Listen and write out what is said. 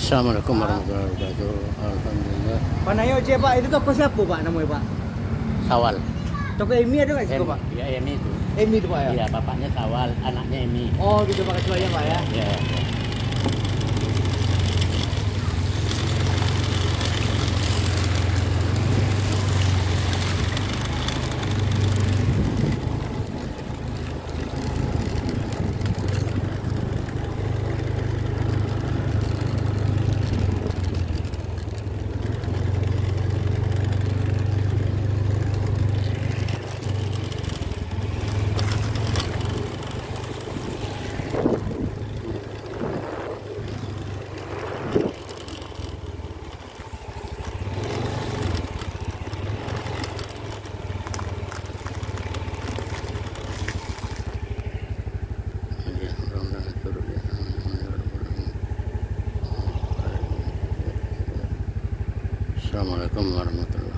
Assalamualaikum warahmatullahi wabarakatuh. Alhamdulillah. Pak Nayo C Pak, itu toko siapa Pak namanya Pak? Sawal. Toko Emi ada nggak sih Pak? Ya Emi itu. Emi itu Pak ya? Iya, bapaknya Sawal, anaknya Emi. Oh gitu Pak, kecuali Pak ya? Ya. Assalamualaikum warahmatullahi wabarakatuh.